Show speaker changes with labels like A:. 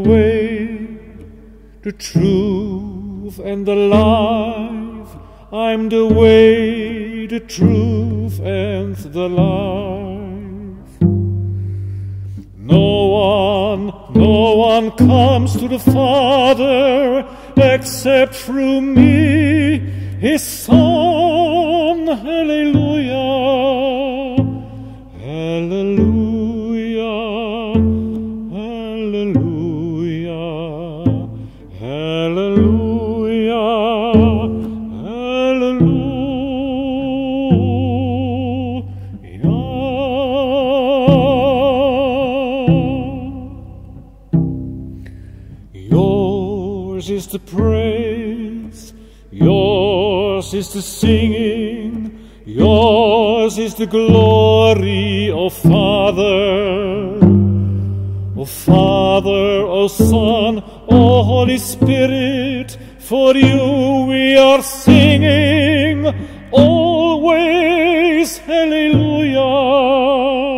A: way, the truth, and the life. I'm the way, the truth, and the life. No one comes to the Father except through me, His Son. Hallelujah, hallelujah, hallelujah, hallelujah, hallelujah. Yours is the praise, yours is the singing, yours is the glory, O Father. O Father, O Son, O Holy Spirit, for you we are singing always, hallelujah.